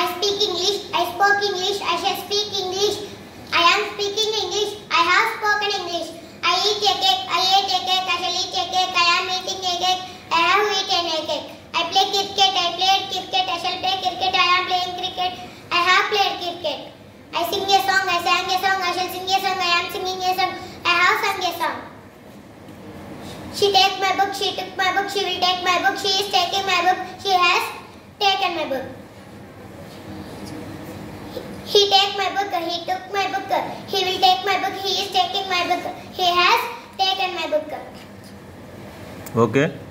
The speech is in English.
I speak English. I spoke English. I shall speak English. I am speaking English. I have spoken English. I eat a cake. I ate a cake. I shall eat a cake. I am eating a cake. I have eaten a cake. I play cricket. I played cricket. I shall play cricket. I am playing cricket. I have played cricket. I sing a song. I sang a song. I shall sing a song. I am singing a song. I have sung a song. She take my book. She took my book. She will take my book. She is taking my book. She has taken my book. He take my book. He took my book. He will take my book. He is taking my book. He has taken my book. Okay.